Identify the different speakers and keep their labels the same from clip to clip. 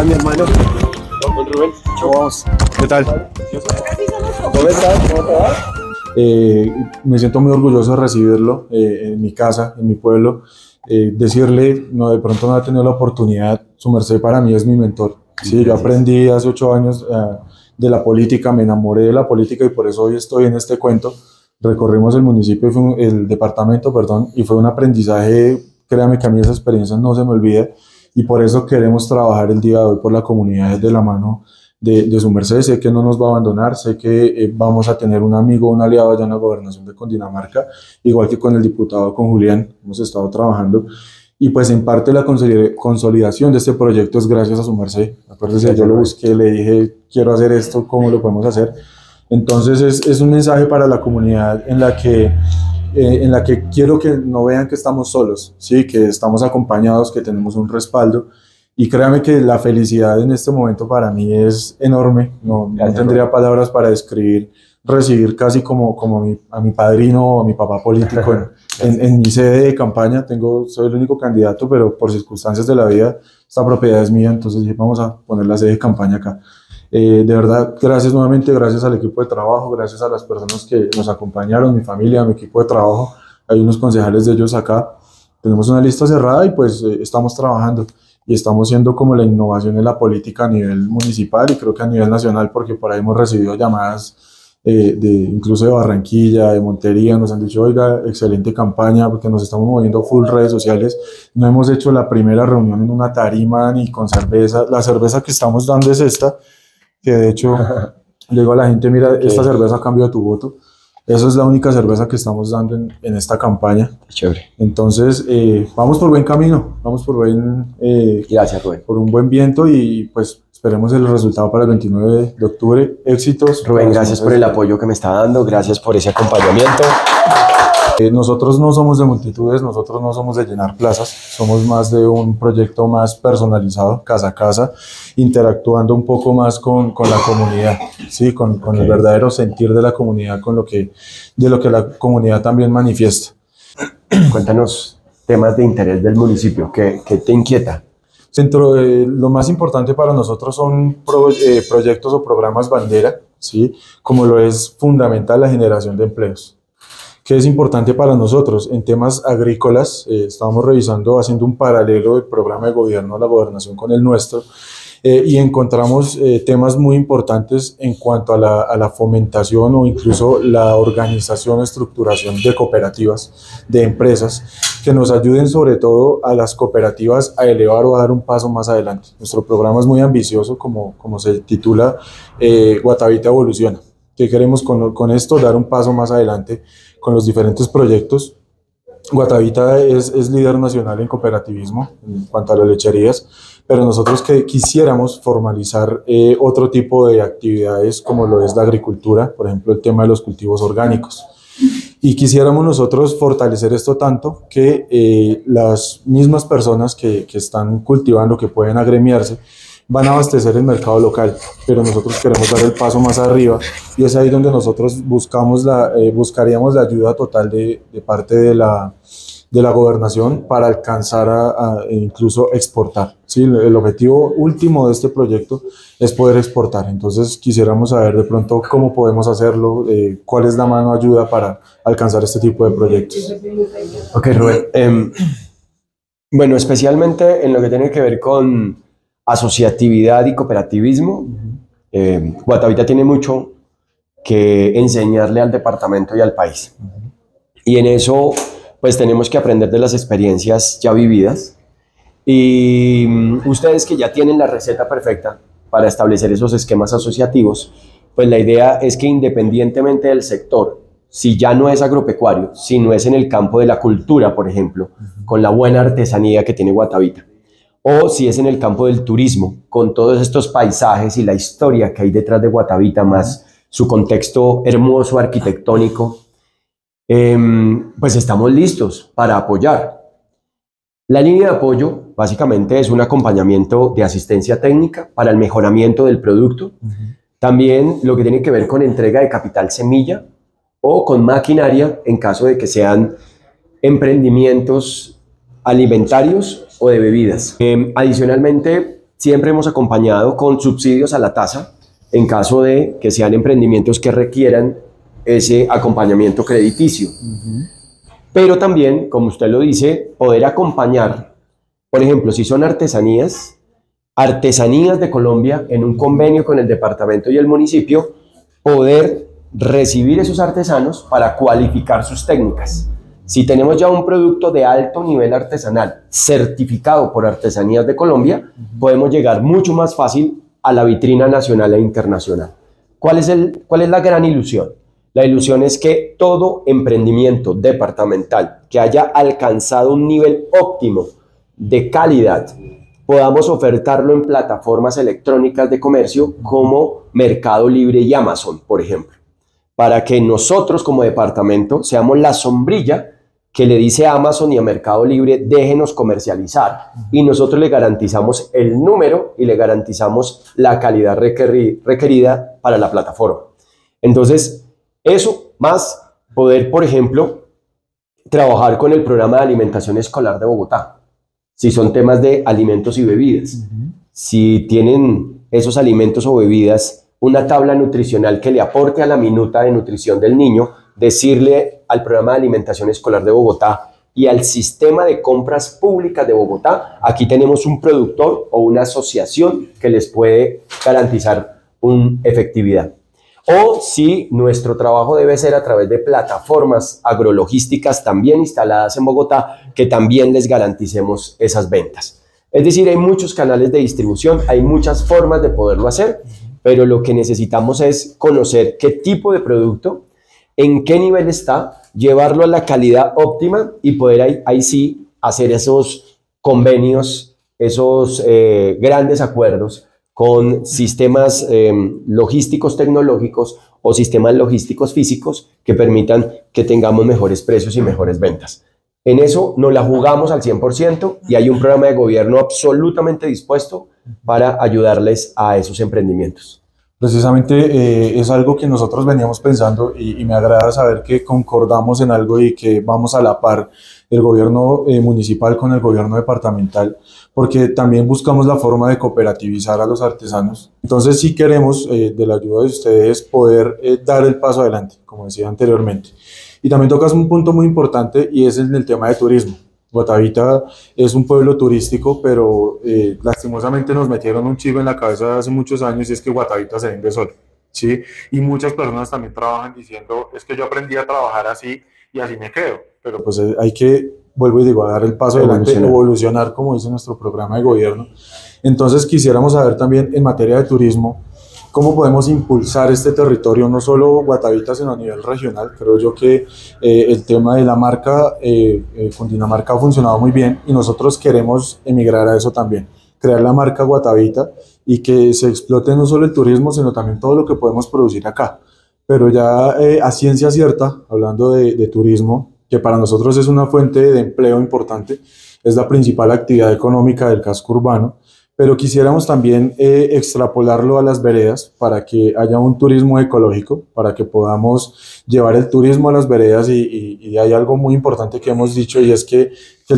Speaker 1: estás, mi hermano? Con Rubén.
Speaker 2: Vamos. ¿Qué tal?
Speaker 1: ¿Cómo estás? ¿Cómo te va?
Speaker 2: Me siento muy orgulloso de recibirlo en mi casa, en mi pueblo. Decirle, no, de pronto no ha tenido la oportunidad, su merced para mí es mi mentor. Sí, yo aprendí hace 8 años de la política, me enamoré de la política y por eso hoy estoy en este cuento. Recorrimos el municipio, el departamento, perdón, y fue un aprendizaje, créame que a mí esa experiencia no se me olvida y por eso queremos trabajar el día de hoy por la comunidad de la mano de su merced. Sé que no nos va a abandonar, sé que vamos a tener un amigo, un aliado allá en la gobernación de Cundinamarca, igual que con el diputado, con Julián, hemos estado trabajando. Y pues en parte la consolidación de este proyecto es gracias a su merced. Acuérdese, yo lo busqué, le dije, quiero hacer esto, ¿cómo lo podemos hacer? Entonces es un mensaje para la comunidad en la que quiero que no vean que estamos solos, ¿sí? Que estamos acompañados, que tenemos un respaldo. Y créame que la felicidad en este momento para mí es enorme. No tendría palabras para describir recibir casi como a mi padrino o a mi papá político en mi sede de campaña. Soy el único candidato, pero por circunstancias de la vida esta propiedad es mía, entonces dije, vamos a poner la sede de campaña acá. De verdad, gracias nuevamente, gracias al equipo de trabajo, gracias a las personas que nos acompañaron, mi familia, mi equipo de trabajo. Hay unos concejales de ellos acá. Tenemos una lista cerrada y pues estamos trabajando y estamos siendo como la innovación en la política a nivel municipal y creo que a nivel nacional, porque por ahí hemos recibido llamadas incluso de Barranquilla, de Montería, nos han dicho, oiga, excelente campaña, porque nos estamos moviendo full redes sociales. No hemos hecho la primera reunión en una tarima ni con cerveza. La cerveza que estamos dando es esta, que de hecho le digo a la gente, mira, esta cerveza a cambio de tu voto. Esa es la única cerveza que estamos dando en esta campaña.
Speaker 1: Chévere.
Speaker 2: Entonces, vamos por buen camino, vamos por
Speaker 1: gracias, Rubén.
Speaker 2: Por un buen viento y pues esperemos el resultado para el 29 de octubre. Éxitos.
Speaker 1: Rubén, gracias por el apoyo que me está dando, gracias por ese acompañamiento.
Speaker 2: Nosotros no somos de multitudes, nosotros no somos de llenar plazas, somos más de un proyecto más personalizado, casa a casa, interactuando un poco más con la comunidad, ¿sí? con el verdadero sentir de la comunidad, de lo que la comunidad también manifiesta.
Speaker 1: Cuéntanos temas de interés del municipio, ¿qué te inquieta?
Speaker 2: Dentro de lo más importante para nosotros son proyectos o programas bandera, ¿sí? Como lo es fundamental la generación de empleos. ¿Qué es importante para nosotros? En temas agrícolas, estamos revisando, haciendo un paralelo del programa de gobierno de la gobernación con el nuestro, y encontramos temas muy importantes en cuanto a la fomentación o incluso la organización o estructuración de cooperativas, de empresas, que nos ayuden sobre todo a las cooperativas a elevar o a dar un paso más adelante. Nuestro programa es muy ambicioso, como se titula, Guatavita Evoluciona. ¿Qué queremos con esto? Dar un paso más adelante con los diferentes proyectos. Guatavita es líder nacional en cooperativismo en cuanto a las lecherías, pero nosotros quisiéramos formalizar otro tipo de actividades como lo es la agricultura, por ejemplo el tema de los cultivos orgánicos. Y quisiéramos nosotros fortalecer esto tanto que las mismas personas que están cultivando, que pueden agremiarse, van a abastecer el mercado local, pero nosotros queremos dar el paso más arriba y es ahí donde nosotros buscaríamos la ayuda total de parte de la gobernación para alcanzar a incluso exportar, ¿sí? El objetivo último de este proyecto es poder exportar, entonces quisiéramos saber de pronto cómo podemos hacerlo, cuál es la mano de ayuda para alcanzar este tipo de proyectos.
Speaker 1: Ok, Rubén. Bueno, especialmente en lo que tiene que ver con asociatividad y cooperativismo, Guatavita tiene mucho que enseñarle al departamento y al país. Y en eso, pues tenemos que aprender de las experiencias ya vividas. Y ustedes que ya tienen la receta perfecta para establecer esos esquemas asociativos, pues la idea es que independientemente del sector, si ya no es agropecuario, si no es en el campo de la cultura, por ejemplo, con la buena artesanía que tiene Guatavita, o si es en el campo del turismo, con todos estos paisajes y la historia que hay detrás de Guatavita, más su contexto hermoso arquitectónico, pues estamos listos para apoyar. La línea de apoyo básicamente es un acompañamiento de asistencia técnica para el mejoramiento del producto, también lo que tiene que ver con entrega de capital semilla o con maquinaria en caso de que sean emprendimientos alimentarios o de bebidas. Adicionalmente, siempre hemos acompañado con subsidios a la tasa en caso de que sean emprendimientos que requieran ese acompañamiento crediticio. Pero también, como usted lo dice, poder acompañar, por ejemplo, si son artesanías de Colombia en un convenio con el departamento y el municipio, poder recibir esos artesanos para cualificar sus técnicas. Si tenemos ya un producto de alto nivel artesanal certificado por Artesanías de Colombia, podemos llegar mucho más fácil a la vitrina nacional e internacional. ¿Cuál es la gran ilusión? La ilusión es que todo emprendimiento departamental que haya alcanzado un nivel óptimo de calidad, podamos ofertarlo en plataformas electrónicas de comercio como Mercado Libre y Amazon, por ejemplo, para que nosotros como departamento seamos la sombrilla que le dice a Amazon y a Mercado Libre, déjenos comercializar, y nosotros le garantizamos el número y le garantizamos la calidad requerida para la plataforma. Entonces, eso más poder, por ejemplo, trabajar con el programa de alimentación escolar de Bogotá. Si son temas de alimentos y bebidas, si tienen esos alimentos o bebidas una tabla nutricional que le aporte a la minuta de nutrición del niño, decirle al programa de alimentación escolar de Bogotá y al sistema de compras públicas de Bogotá, aquí tenemos un productor o una asociación que les puede garantizar una efectividad. O si nuestro trabajo debe ser a través de plataformas agrologísticas también instaladas en Bogotá, que también les garanticemos esas ventas. Es decir, hay muchos canales de distribución, hay muchas formas de poderlo hacer, pero lo que necesitamos es conocer qué tipo de producto, en qué nivel está, llevarlo a la calidad óptima y poder ahí sí hacer esos convenios, esos grandes acuerdos con sistemas logísticos tecnológicos o sistemas logísticos físicos que permitan que tengamos mejores precios y mejores ventas. En eso nos la jugamos al 100% y hay un programa de gobierno absolutamente dispuesto para ayudarles a esos emprendimientos.
Speaker 2: Precisamente es algo que nosotros veníamos pensando y me agrada saber que concordamos en algo y que vamos a la par el gobierno municipal con el gobierno departamental, porque también buscamos la forma de cooperativizar a los artesanos. Entonces sí queremos, de la ayuda de ustedes, poder dar el paso adelante, como decía anteriormente. Y también tocas un punto muy importante y es el tema de turismo. Guatavita es un pueblo turístico, pero lastimosamente nos metieron un chivo en la cabeza hace muchos años y es que Guatavita se vende solo, ¿sí? Y muchas personas también trabajan diciendo, es que yo aprendí a trabajar así y así me quedo. Pero pues hay que, vuelvo y digo, a dar el paso adelante, evolucionar, como dice nuestro programa de gobierno. Entonces quisiéramos saber también en materia de turismo, ¿cómo podemos impulsar este territorio, no solo Guatavita, sino a nivel regional? Creo yo que el tema de la marca Cundinamarca ha funcionado muy bien y nosotros queremos emigrar a eso también, crear la marca Guatavita y que se explote no solo el turismo, sino también todo lo que podemos producir acá. Pero ya a ciencia cierta, hablando de turismo, que para nosotros es una fuente de empleo importante, es la principal actividad económica del casco urbano, pero quisiéramos también extrapolarlo a las veredas para que haya un turismo ecológico, para que podamos llevar el turismo a las veredas y hay algo muy importante que hemos dicho y es que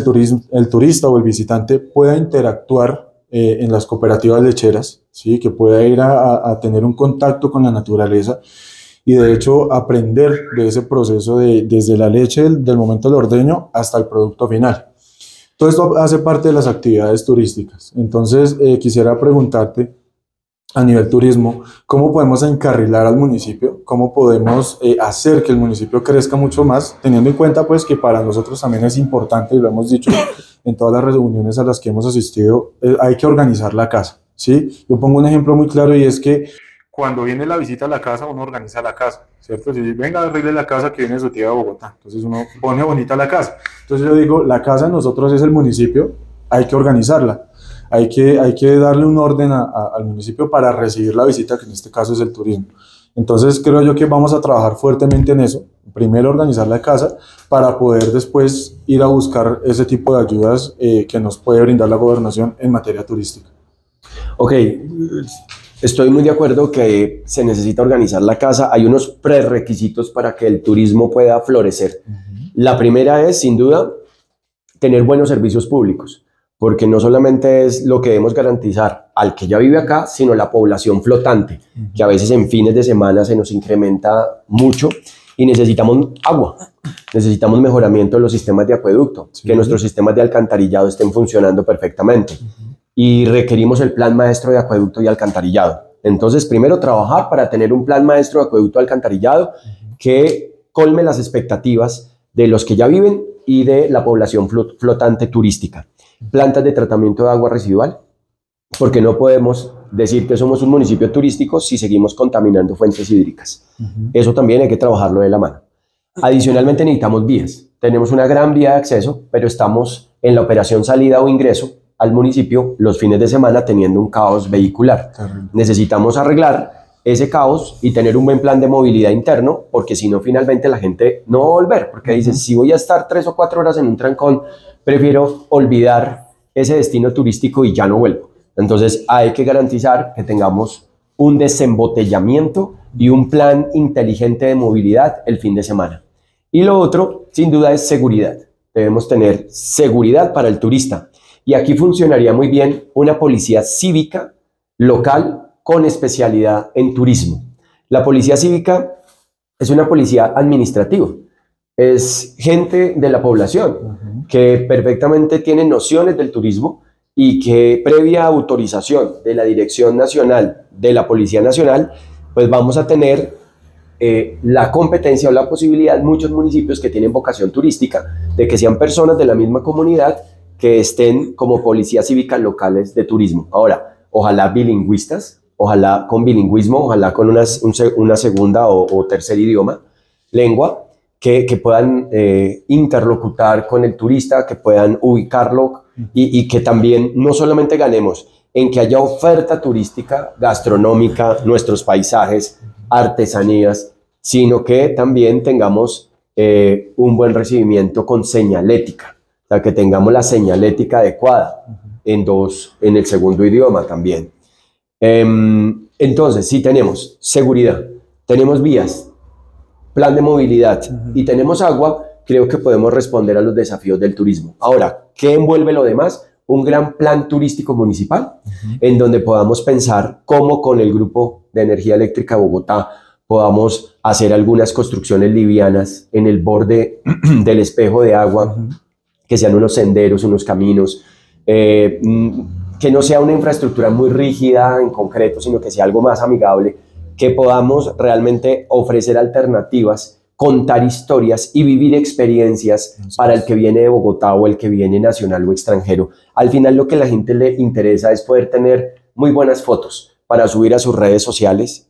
Speaker 2: el turista o el visitante pueda interactuar en las cooperativas lecheras, ¿sí? Que pueda ir a tener un contacto con la naturaleza y de hecho aprender de ese proceso desde la leche del momento del ordeño hasta el producto final. Todo esto hace parte de las actividades turísticas. Entonces, quisiera preguntarte, a nivel turismo, ¿cómo podemos encarrilar al municipio? ¿Cómo podemos hacer que el municipio crezca mucho más? Teniendo en cuenta pues, que para nosotros también es importante, y lo hemos dicho en todas las reuniones a las que hemos asistido, hay que organizar la casa, ¿sí? Yo pongo un ejemplo muy claro y es que cuando viene la visita a la casa, uno organiza la casa, ¿cierto? Si venga a arregle la casa que viene su tía de Bogotá, entonces uno pone bonita la casa. Entonces yo digo, la casa de nosotros es el municipio, hay que organizarla, hay que darle un orden al municipio para recibir la visita, que en este caso es el turismo. Entonces creo yo que vamos a trabajar fuertemente en eso, primero organizar la casa para poder después ir a buscar ese tipo de ayudas que nos puede brindar la gobernación en materia turística.
Speaker 1: Ok. Estoy muy de acuerdo que se necesita organizar la casa. Hay unos prerequisitos para que el turismo pueda florecer. La primera es, sin duda, tener buenos servicios públicos, porque no solamente es lo que debemos garantizar al que ya vive acá, sino la población flotante, que a veces en fines de semana se nos incrementa mucho y necesitamos agua, necesitamos mejoramiento de los sistemas de acueducto, que nuestros sistemas de alcantarillado estén funcionando perfectamente y requerimos el plan maestro de acueducto y alcantarillado. Entonces, primero trabajar para tener un plan maestro de acueducto y alcantarillado que colme las expectativas de los que ya viven y de la población flotante turística. Plantas de tratamiento de agua residual, porque no podemos decir que somos un municipio turístico si seguimos contaminando fuentes hídricas. Eso también hay que trabajarlo de la mano. Adicionalmente necesitamos vías. Tenemos una gran vía de acceso, pero estamos en la operación salida o ingreso al municipio los fines de semana teniendo un caos vehicular. Necesitamos arreglar ese caos y tener un buen plan de movilidad interno, porque si no, finalmente la gente no va a volver, porque dice, si voy a estar 3 o 4 horas en un trancón, prefiero olvidar ese destino turístico y ya no vuelvo. Entonces hay que garantizar que tengamos un desembotellamiento y un plan inteligente de movilidad el fin de semana. Y lo otro, sin duda, es seguridad. Debemos tener seguridad para el turista. Y aquí funcionaría muy bien una policía cívica local con especialidad en turismo. La policía cívica es una policía administrativa. Es gente de la población que perfectamente tiene nociones del turismo y que previa autorización de la Dirección Nacional de la Policía Nacional, pues vamos a tener la competencia o la posibilidad en muchos municipios que tienen vocación turística de que sean personas de la misma comunidad que estén como policías cívicas locales de turismo. Ahora, ojalá bilingüistas, ojalá con bilingüismo, ojalá con una segunda o tercer idioma, lengua, que puedan interlocutar con el turista, que puedan ubicarlo y que también no solamente ganemos en que haya oferta turística, gastronómica, nuestros paisajes, artesanías, sino que también tengamos un buen recibimiento con señalética, o sea, que tengamos la señalética adecuada en el segundo idioma también. Entonces, si tenemos seguridad, tenemos vías, plan de movilidad y tenemos agua, creo que podemos responder a los desafíos del turismo. Ahora, ¿qué envuelve lo demás? Un gran plan turístico municipal en donde podamos pensar cómo con el Grupo de Energía Eléctrica de Bogotá podamos hacer algunas construcciones livianas en el borde del espejo de agua, que sean unos senderos, unos caminos, que no sea una infraestructura muy rígida en concreto, sino que sea algo más amigable, que podamos realmente ofrecer alternativas, contar historias y vivir experiencias para el que viene de Bogotá o el que viene nacional o extranjero. Al final lo que a la gente le interesa es poder tener muy buenas fotos para subir a sus redes sociales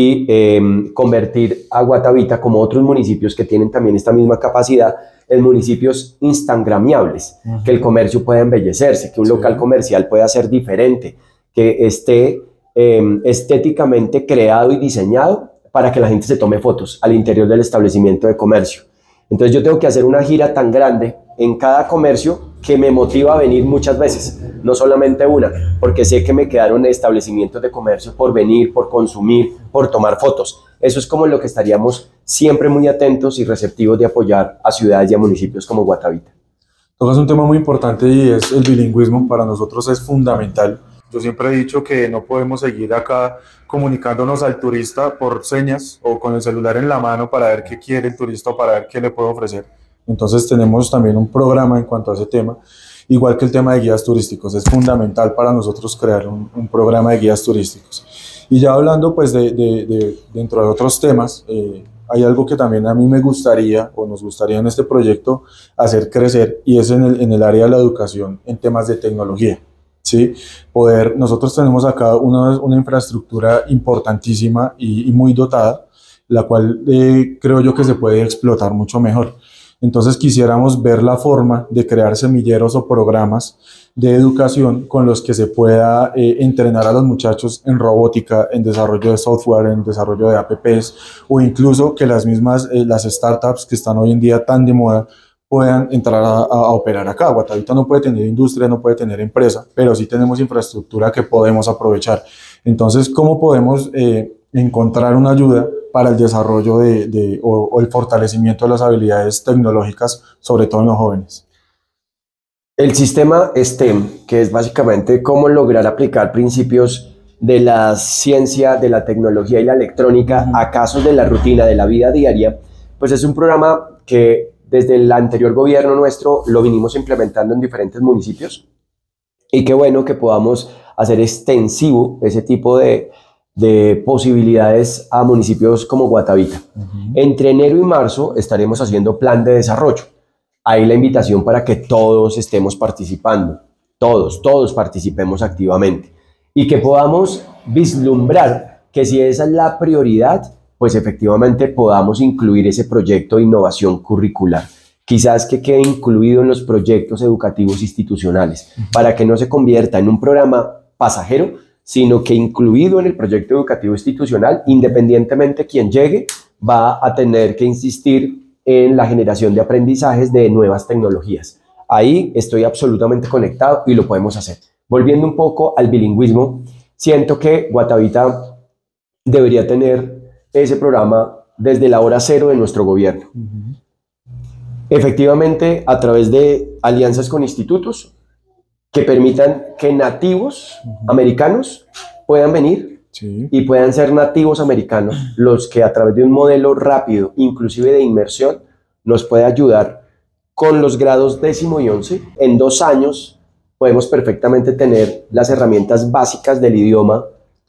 Speaker 1: y convertir a Guatavita, como otros municipios que tienen también esta misma capacidad, en municipios instagramiables, que el comercio pueda embellecerse, que un local comercial pueda ser diferente, que esté estéticamente creado y diseñado para que la gente se tome fotos al interior del establecimiento de comercio. Entonces yo tengo que hacer una gira tan grande en cada comercio que me motiva a venir muchas veces, no solamente una, porque sé que me quedaron establecimientos de comercio por venir, por consumir, por tomar fotos. Eso es como lo que estaríamos siempre muy atentos y receptivos de apoyar a ciudades y a municipios como Guatavita.
Speaker 2: Tocas un tema muy importante y es el bilingüismo. Para nosotros es fundamental. Yo siempre he dicho que no podemos seguir acá comunicándonos al turista por señas o con el celular en la mano para ver qué quiere el turista o para ver qué le puedo ofrecer. Entonces tenemos también un programa en cuanto a ese tema, igual que el tema de guías turísticos. Es fundamental para nosotros crear un programa de guías turísticos. Y ya hablando pues dentro de otros temas, hay algo que también a mí me gustaría o nos gustaría en este proyecto hacer crecer, y es en el área de la educación en temas de tecnología. ¿Sí? Nosotros tenemos acá una infraestructura importantísima y muy dotada, la cual creo yo que se puede explotar mucho mejor. Entonces quisiéramos ver la forma de crear semilleros o programas de educación con los que se pueda entrenar a los muchachos en robótica, en desarrollo de software, en desarrollo de apps, o incluso que las startups que están hoy en día tan de moda puedan entrar a operar acá. Guatavita no puede tener industria, no puede tener empresa, pero sí tenemos infraestructura que podemos aprovechar. Entonces, ¿cómo podemos encontrar una ayuda para el desarrollo o el fortalecimiento de las habilidades tecnológicas, sobre todo en los jóvenes?
Speaker 1: El sistema STEM, que es básicamente cómo lograr aplicar principios de la ciencia, de la tecnología y la electrónica a casos de la rutina, de la vida diaria, pues es un programa que desde el anterior gobierno nuestro lo vinimos implementando en diferentes municipios y qué bueno que podamos hacer extensivo ese tipo de posibilidades a municipios como Guatavita. Entre enero y marzo estaremos haciendo plan de desarrollo. Ahí la invitación para que todos estemos participando, todos participemos activamente y que podamos vislumbrar que si esa es la prioridad, pues efectivamente podamos incluir ese proyecto de innovación curricular. Quizás que quede incluido en los proyectos educativos institucionales para que no se convierta en un programa pasajero, sino que incluido en el proyecto educativo institucional, independientemente quien llegue, va a tener que insistir en la generación de aprendizajes de nuevas tecnologías. Ahí estoy absolutamente conectado y lo podemos hacer. Volviendo un poco al bilingüismo, siento que Guatavita debería tener ese programa desde la hora cero de nuestro gobierno. Efectivamente, a través de alianzas con institutos que permitan que nativos americanos puedan venir y puedan ser nativos americanos los que a través de un modelo rápido, inclusive de inmersión, nos puede ayudar con los grados 10º y 11. En 2 años podemos perfectamente tener las herramientas básicas del idioma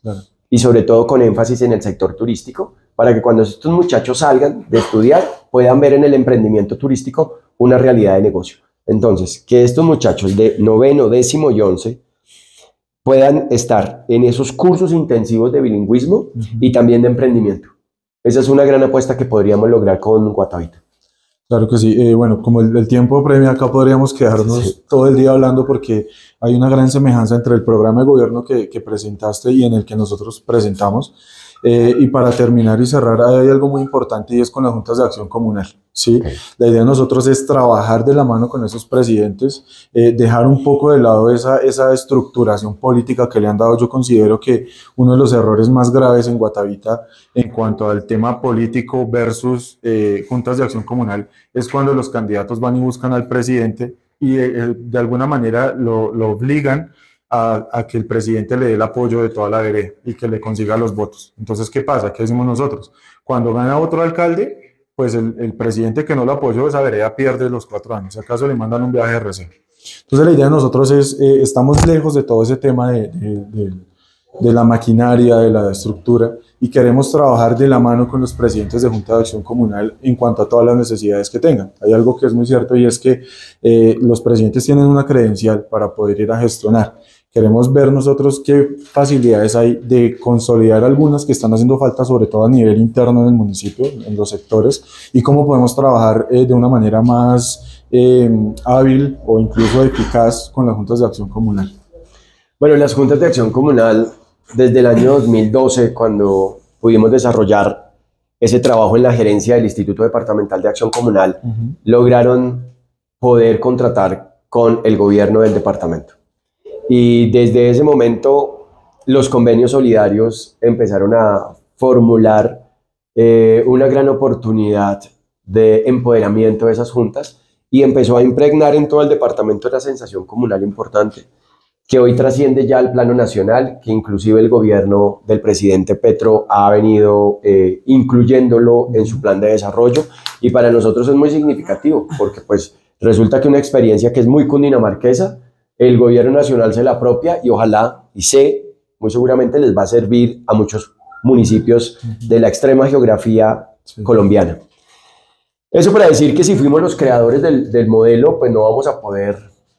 Speaker 1: y sobre todo con énfasis en el sector turístico para que cuando estos muchachos salgan de estudiar puedan ver en el emprendimiento turístico una realidad de negocio. Entonces, que estos muchachos de 9º, 10º y 11 puedan estar en esos cursos intensivos de bilingüismo y también de emprendimiento. Esa es una gran apuesta que podríamos lograr con Guatavita.
Speaker 2: Claro que sí. Bueno, como el tiempo premia, acá podríamos quedarnos todo el día hablando porque hay una gran semejanza entre el programa de gobierno que presentaste y en el que nosotros presentamos. Y para terminar y cerrar, hay algo muy importante y es con las juntas de acción comunal, ¿sí? La idea de nosotros es trabajar de la mano con esos presidentes, dejar un poco de lado esa estructuración política que le han dado. Yo considero que uno de los errores más graves en Guatavita en cuanto al tema político versus juntas de acción comunal es cuando los candidatos van y buscan al presidente y de alguna manera lo obligan a que el presidente le dé el apoyo de toda la vereda y que le consiga los votos. Entonces, ¿qué pasa? ¿Qué decimos nosotros? Cuando gana otro alcalde, pues el presidente que no lo apoyó, esa vereda pierde los 4 años. Si acaso le mandan un viaje de reserva. Entonces, la idea de nosotros es, estamos lejos de todo ese tema de la maquinaria, de la estructura, y queremos trabajar de la mano con los presidentes de Junta de Acción Comunal en cuanto a todas las necesidades que tengan. Hay algo que es muy cierto y es que los presidentes tienen una credencial para poder ir a gestionar. Queremos ver nosotros qué facilidades hay de consolidar algunas que están haciendo falta, sobre todo a nivel interno en el municipio, en los sectores, y cómo podemos trabajar de una manera más hábil o incluso eficaz con las juntas de acción comunal.
Speaker 1: Bueno, las juntas de acción comunal, desde el año 2012, cuando pudimos desarrollar ese trabajo en la gerencia del Instituto Departamental de Acción Comunal, lograron poder contratar con el gobierno del departamento. Y desde ese momento los convenios solidarios empezaron a formular una gran oportunidad de empoderamiento de esas juntas y empezó a impregnar en todo el departamento una sensación comunal importante que hoy trasciende ya al plano nacional, que inclusive el gobierno del presidente Petro ha venido incluyéndolo en su plan de desarrollo y para nosotros es muy significativo porque pues resulta que una experiencia que es muy cundinamarquesa, el gobierno nacional se la apropia y ojalá, y sé, muy seguramente les va a servir a muchos municipios de la extrema geografía colombiana. Eso para decir que si fuimos los creadores del modelo, pues no vamos a poder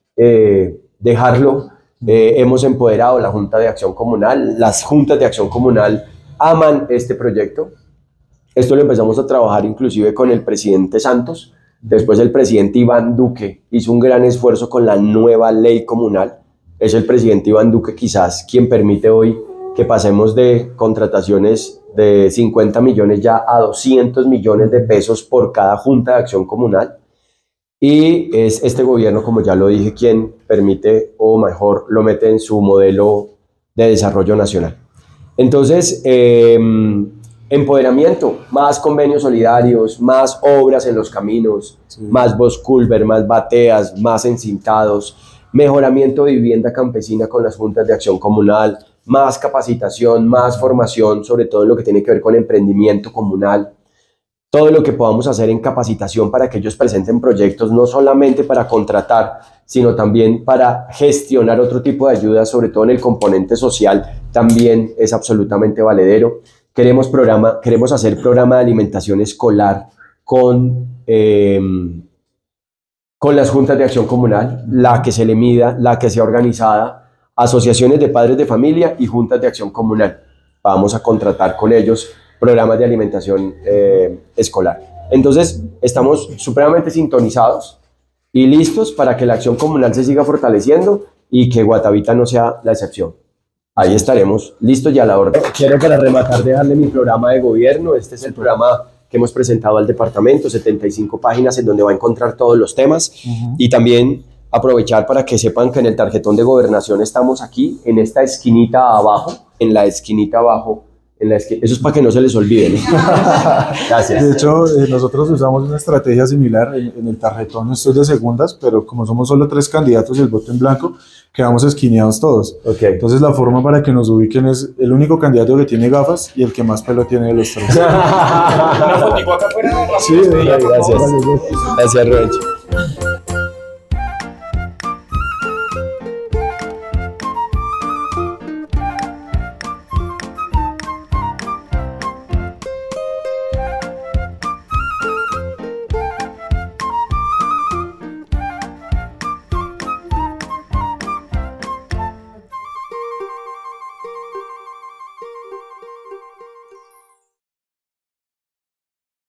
Speaker 1: dejarlo. Hemos empoderado la Junta de Acción Comunal, las juntas de acción comunal aman este proyecto. Esto lo empezamos a trabajar inclusive con el presidente Santos. Después el presidente Iván Duque hizo un gran esfuerzo con la nueva ley comunal. Es el presidente Iván Duque quizás quien permite hoy que pasemos de contrataciones de 50 millones ya a 200 millones de pesos por cada junta de acción comunal. Y es este gobierno, como ya lo dije, quien permite o mejor lo mete en su modelo de desarrollo nacional. Entonces, Empoderamiento, más convenios solidarios, más obras en los caminos,
Speaker 2: Sí.
Speaker 1: más Bosculver, más bateas, más encintados, mejoramiento de vivienda campesina con las juntas de acción comunal, más capacitación, más formación, sobre todo en lo que tiene que ver con emprendimiento comunal. Todo lo que podamos hacer en capacitación para que ellos presenten proyectos, no solamente para contratar, sino también para gestionar otro tipo de ayudas, sobre todo en el componente social, también es absolutamente valedero. Queremos hacer programa de alimentación escolar con las juntas de acción comunal, la que se le mida, la que sea organizada, asociaciones de padres de familia y juntas de acción comunal. Vamos a contratar con ellos programas de alimentación escolar. Entonces, estamos supremamente sintonizados y listos para que la acción comunal se siga fortaleciendo y que Guatavita no sea la excepción. Ahí estaremos listos y a la orden. Quiero, para rematar, dejarle mi programa de gobierno. Este es el programa que hemos presentado al departamento, 75 páginas en donde va a encontrar todos los temas. Y también aprovechar para que sepan que en el tarjetón de gobernación estamos aquí, en esta esquinita abajo, en la esquinita abajo. Eso es para que no se les olvide, ¿no? Gracias.
Speaker 2: De hecho, nosotros usamos una estrategia similar en el tarjetón. Esto es de segundas, pero como somos solo 3 candidatos y el voto en blanco, quedamos esquineados todos.
Speaker 1: Okay.
Speaker 2: Entonces la forma para que nos ubiquen es el único candidato que tiene gafas y el que más pelo tiene de los 3.
Speaker 3: Una fotico acá afuera.
Speaker 2: Sí,
Speaker 1: gracias. Gracias, Rubencho.